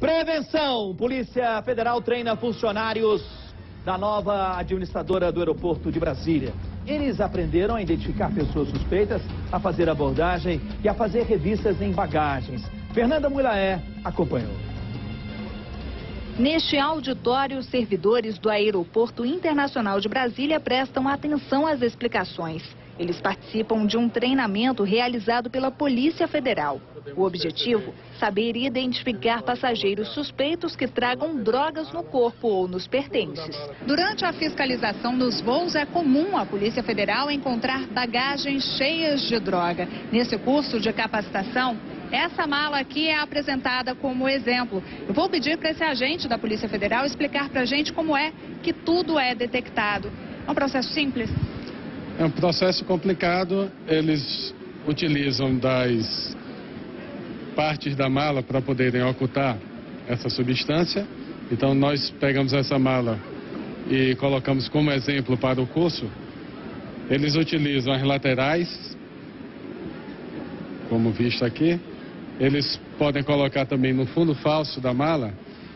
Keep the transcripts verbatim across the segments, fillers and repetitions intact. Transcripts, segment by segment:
Prevenção. Polícia Federal treina funcionários da nova administradora do aeroporto de Brasília. Eles aprenderam a identificar pessoas suspeitas, a fazer abordagem e a fazer revistas em bagagens. Fernanda Mulaé acompanhou. Neste auditório, os servidores do Aeroporto Internacional de Brasília prestam atenção às explicações. Eles participam de um treinamento realizado pela Polícia Federal. O objetivo, saber identificar passageiros suspeitos que tragam drogas no corpo ou nos pertences. Durante a fiscalização nos voos, é comum a Polícia Federal encontrar bagagens cheias de droga. Nesse curso de capacitação, essa mala aqui é apresentada como exemplo. Eu vou pedir para esse agente da Polícia Federal explicar para a gente como é que tudo é detectado. É um processo simples? É um processo complicado. Eles utilizam das partes da mala para poderem ocultar essa substância. Então nós pegamos essa mala e colocamos como exemplo para o curso. Eles utilizam as laterais, como visto aqui. Eles podem colocar também no fundo falso da mala.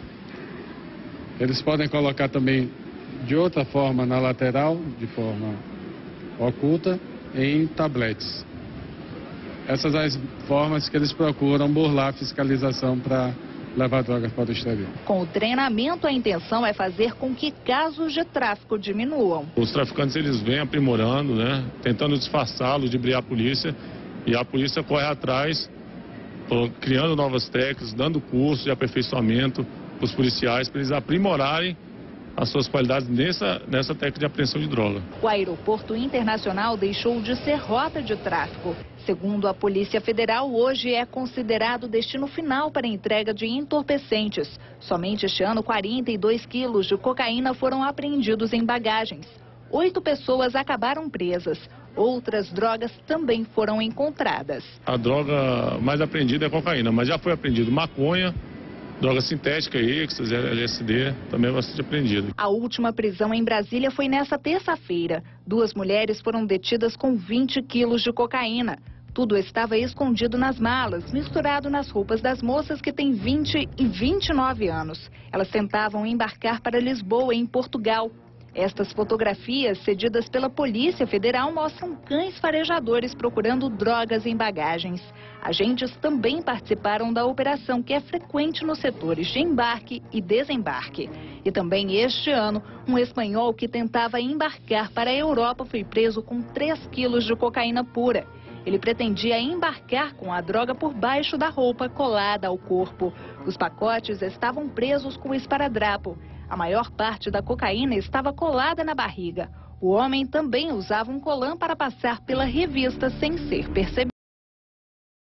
Eles podem colocar também de outra forma na lateral, de forma oculta, em tabletes. Essas são as formas que eles procuram burlar a fiscalização para levar drogas para o exterior. Com o treinamento, a intenção é fazer com que casos de tráfico diminuam. Os traficantes eles vêm aprimorando, né, tentando disfarçá-los, de brigar a polícia, e a polícia corre atrás, criando novas técnicas, dando curso de aperfeiçoamento para os policiais, para eles aprimorarem as suas qualidades nessa, nessa técnica de apreensão de droga. O aeroporto internacional deixou de ser rota de tráfico. Segundo a Polícia Federal, hoje é considerado destino final para a entrega de entorpecentes. Somente este ano, quarenta e dois quilos de cocaína foram apreendidos em bagagens. Oito pessoas acabaram presas. Outras drogas também foram encontradas. A droga mais apreendida é a cocaína, mas já foi apreendido maconha, droga sintética, êxtase, L S D, também é bastante apreendido. A última prisão em Brasília foi nesta terça-feira. Duas mulheres foram detidas com vinte quilos de cocaína. Tudo estava escondido nas malas, misturado nas roupas das moças que têm vinte e vinte e nove anos. Elas tentavam embarcar para Lisboa, em Portugal. Estas fotografias, cedidas pela Polícia Federal, mostram cães farejadores procurando drogas em bagagens. Agentes também participaram da operação, que é frequente nos setores de embarque e desembarque. E também este ano, um espanhol que tentava embarcar para a Europa foi preso com três quilos de cocaína pura. Ele pretendia embarcar com a droga por baixo da roupa colada ao corpo. Os pacotes estavam presos com esparadrapo. A maior parte da cocaína estava colada na barriga. O homem também usava um colã para passar pela revista sem ser percebido.